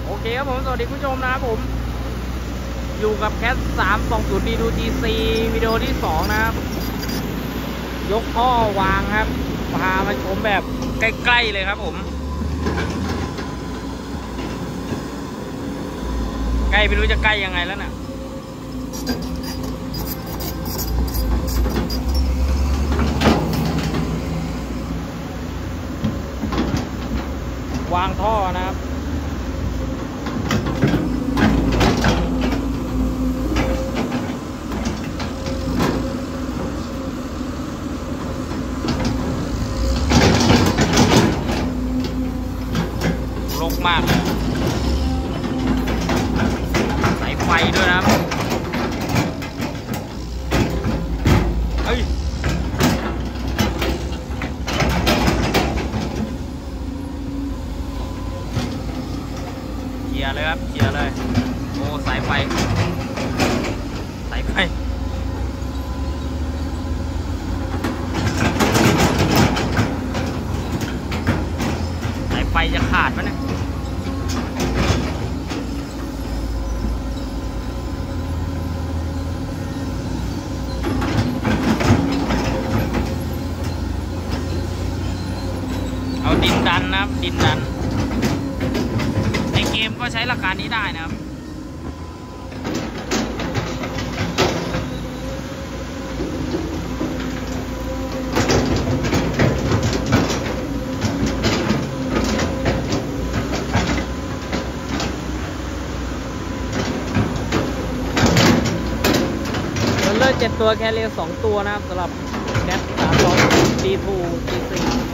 โอเคครับผมสวัสดีผู้ชมนะครับผมอยู่กับแคท320 D2GC วิดีโอที่2นะครับยกท่อวางครับพามาชมแบบใกล้ๆเลยครับผมใกล้ไม่รู้จะใกล้ยังไงแล้วน่ะวางท่อนะครับรกมากสายไฟด้วยนะครับเฮ้ยเกียร์เลยครับเกียร์เลยโอ้สายไฟสายไฟจะขาดไหมเนี่ยเอาดินดันนะครับดินดันในเกมก็ใช้หลักการนี้ได้นะครับ7 ตัวแคเรีย2 ตัวนะครับสำหรับแคท320 D2GC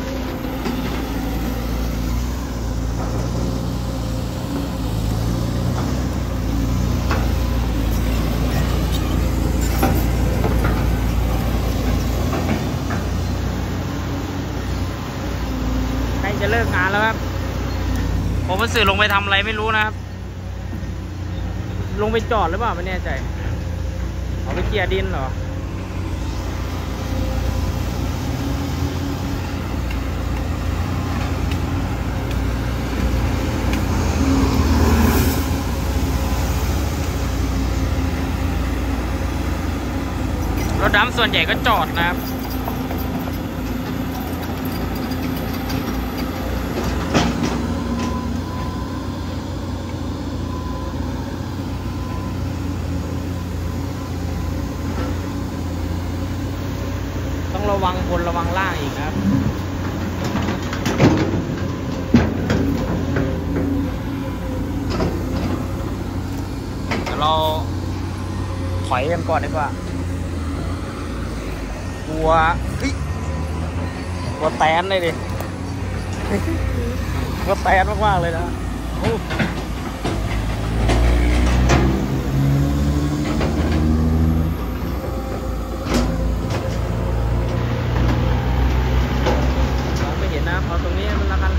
ใกล้จะเลิกงานแล้วครับผมมาสื่อลงไปทำอะไรไม่รู้นะครับลงไปจอดหรือเปล่าไม่แน่ใจเอาไปเกียร์ดินเหรอรถดำส่วนใหญ่ก็จอดนะครับระวังบนระวังล่างอีกนะครับเดี๋ยวเราถอยกันก่อนดีกว่ากลัวแตนเลยดิกลัวแตนมากๆเลยนะเอาตรงนี้มันละกัน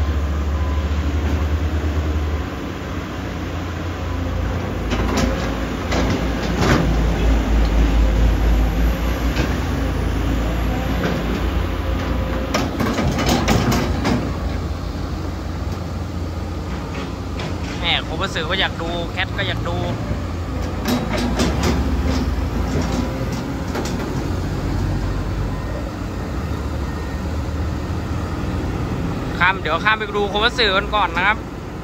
แหมผมรู้สึกว่าอยากดูแคทก็อยากดูเดี๋ยวข้ามไปดูโคมสื่อกันก่อนนะครับ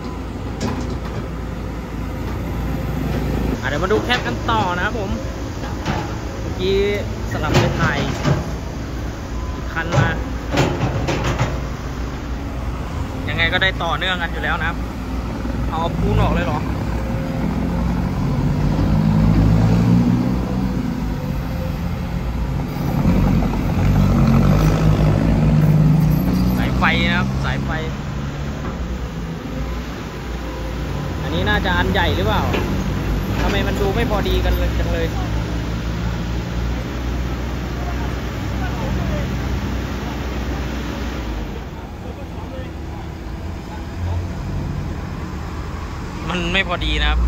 เดี๋ยวมาดูแคทกันต่อนะครับผมเมื่อกี้สลับไปถ่ายอีกคันมายังไงก็ได้ต่อเนื่องกันอยู่แล้วนะครับเอาปูนออกเลยเหรอไฟนะครับสายไฟอันนี้น่าจะอันใหญ่หรือเปล่าทำไมมันดูไม่พอดีกันเลยจังเลยมันไม่พอดีนะครับ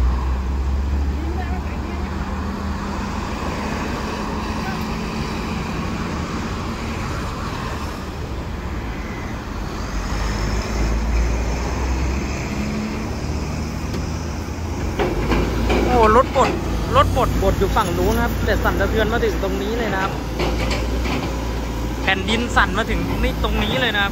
เถบดบดอยู่ฝั่งนู้นครับแต่สั่นสะเทือนมาถึงตรงนี้เลยนะครับแผ่นดินสั่นมาถึงนี่ตรงนี้เลยนะครับ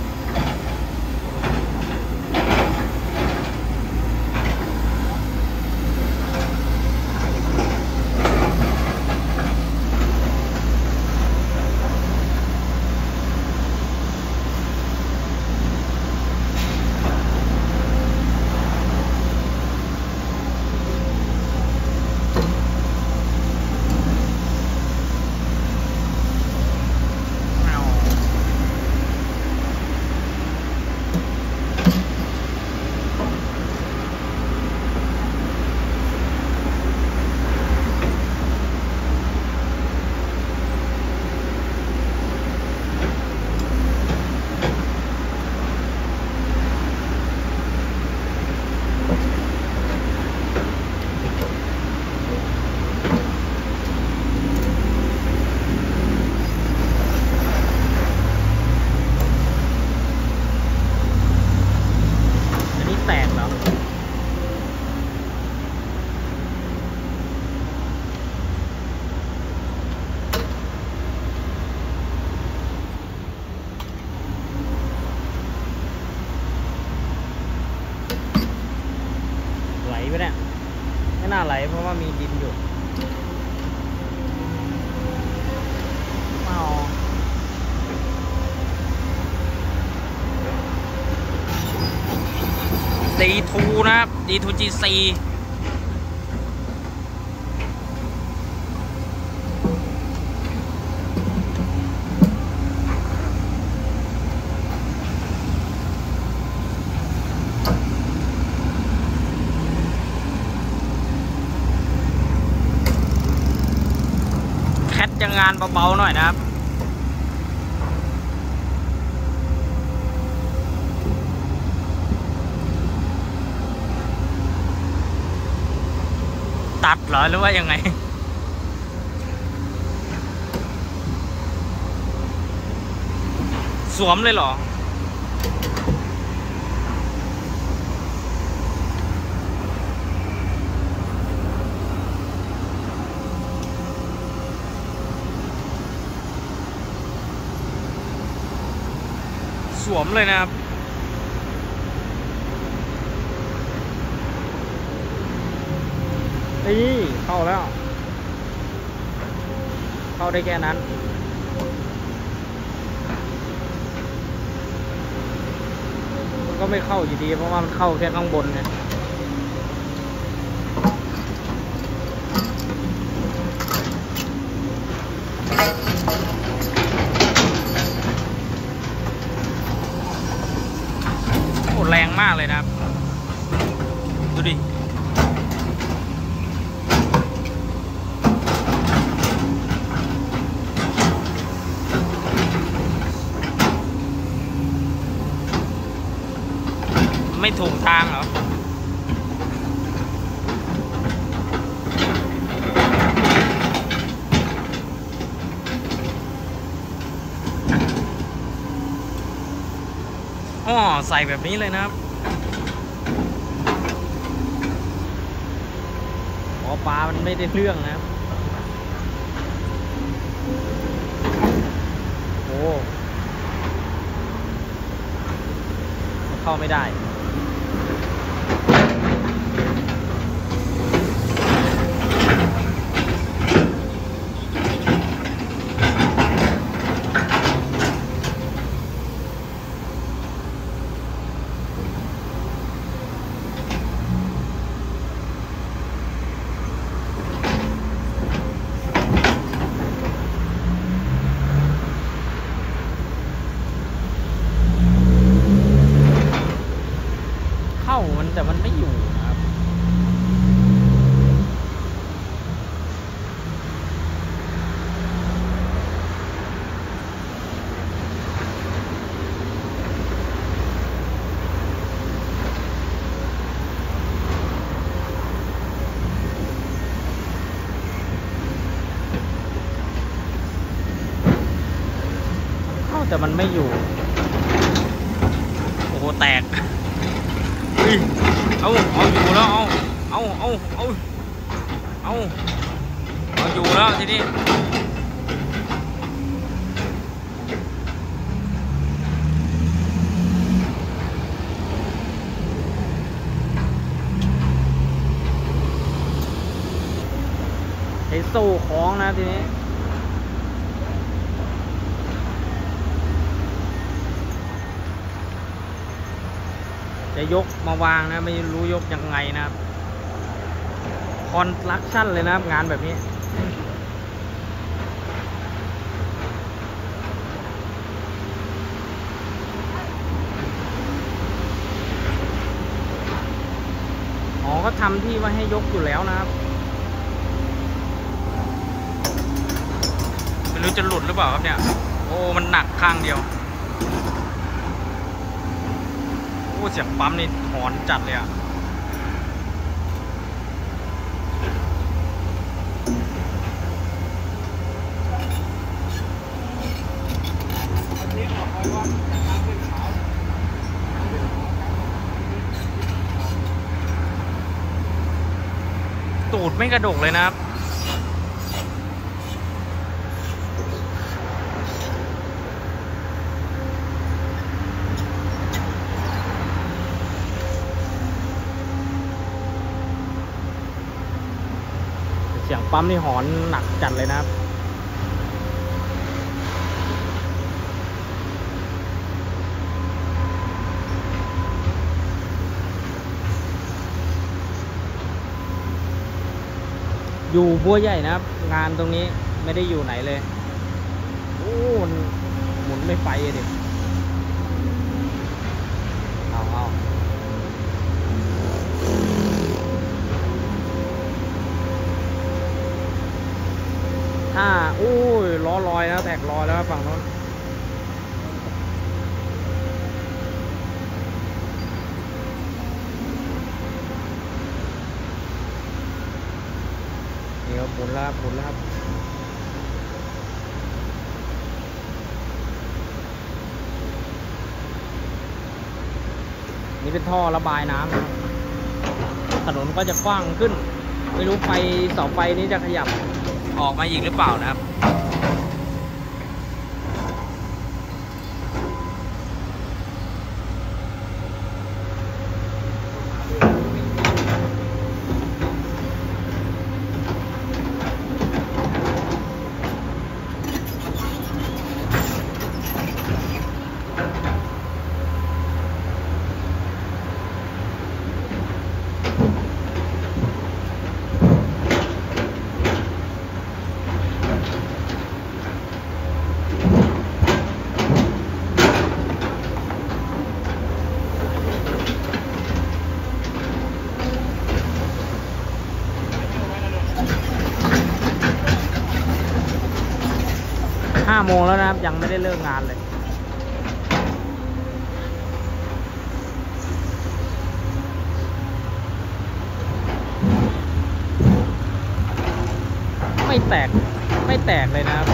แตกแล้วไหลไปเนี่ยไม่น่าไหลเพราะว่ามีดินอยู่D2 นะครับ D2 GC แคทจะงานเบาๆหน่อยนะครับตัดเหรอหรือว่ายังไงสวมเลยเหรอสวมเลยนะครับนี่เข้าแล้วเข้าได้แค่นั้นมันก็ไม่เข้าอยู่ดีเพราะว่ามันเข้าแค่ข้างบนเนี่ยโอ้แรงมากเลยนะครับดูดิไม่ถูกทางเหรออ๋อใส่แบบนี้เลยนะครับอ๋อปลามันไม่ได้เรื่องนะครับโอ้เข้าไม่ได้แต่มันไม่อยู่นะครับเข้าแต่มันไม่อยู่โอ้โหแตกเอาอยู่แล้วเอาเอาอยู่แล้วทีนี้ใช้โซ่คล้องนะทีนี้จะยกมาวางนะไม่รู้ยกยังไงนะครับคอนสตรักชั่นเลยนะครับงานแบบนี้อ๋อก็ทำที่ไว้ให้ยกอยู่แล้วนะครับไม่รู้จะหลุดหรือเปล่าครับเนี่ยโอ้มันหนักข้างเดียวโอ้เสียงปั๊มนี่หอนจัดเลยอะตูดไม่กระดกเลยนะครับเสียงปั๊มนี่หอนหนักจัดเลยนะครับอยู่บัวใหญ่นะครับงานตรงนี้ไม่ได้อยู่ไหนเลยโอ้หมุนไม่ไปเลยเอาถ้าโอ้ยล้อลอยแล้วแตกลอยแล้วฝั่งโน้นนี่ครับหมุนแล้วครับนี่เป็นท่อระบายน้ำถนนก็จะกว้างขึ้นไม่รู้ไฟเสาไฟนี้จะขยับออกมาอีกหรือเปล่านะครับ5 โมงแล้วนะครับยังไม่ได้เลิกงานเลยไม่แตกเลยนะครับ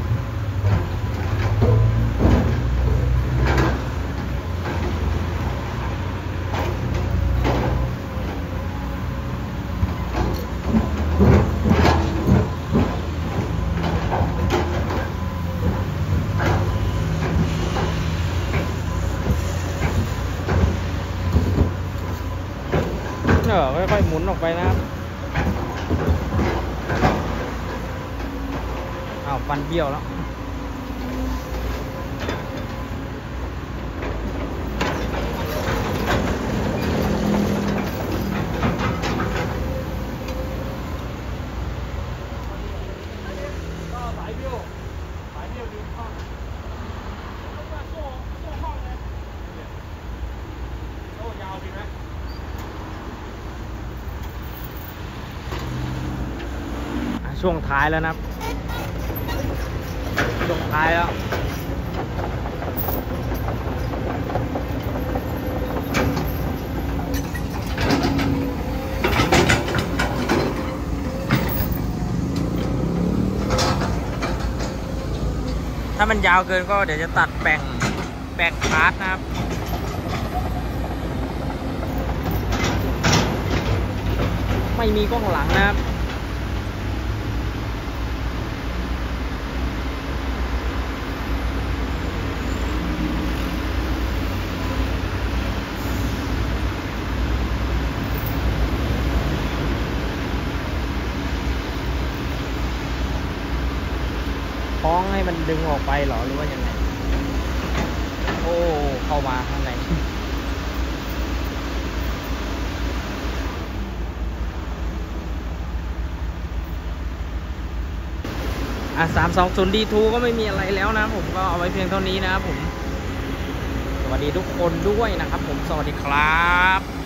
ค่อยๆหมุนออกไปนะครับอ้าวฟันเบี้ยวแล้วช่วงท้ายแล้วนะครับช่วงท้ายแล้วถ้ามันยาวเกินก็เดี๋ยวจะตัดแบ่งพาร์ทนะครับไม่มีกล้องหลังนะครับดึงออกไปเหรอหรือว่ายังไงโอ้เข้ามาข้างใน320D2 ก็ไม่มีอะไรแล้วนะผมก็เอาไว้เพียงเท่านี้นะครับผมสวัสดีทุกคนด้วยนะครับผมสวัสดีครับ